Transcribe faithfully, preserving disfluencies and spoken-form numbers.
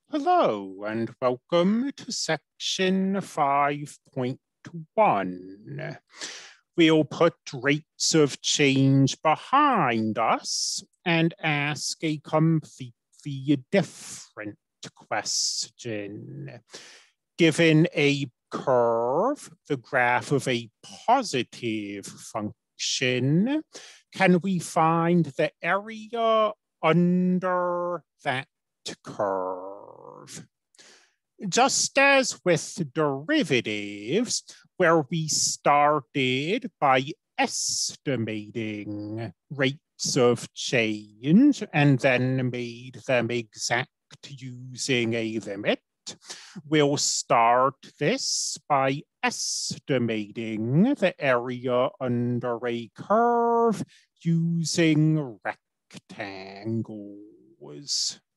Hello and welcome to section five point one. We'll put rates of change behind us and ask a completely different question. Given a curve, the graph of a positive function, can we find the area under that curve? Just as with derivatives, where we started by estimating rates of change and then made them exact using a limit, we'll start this by estimating the area under a curve using rectangles.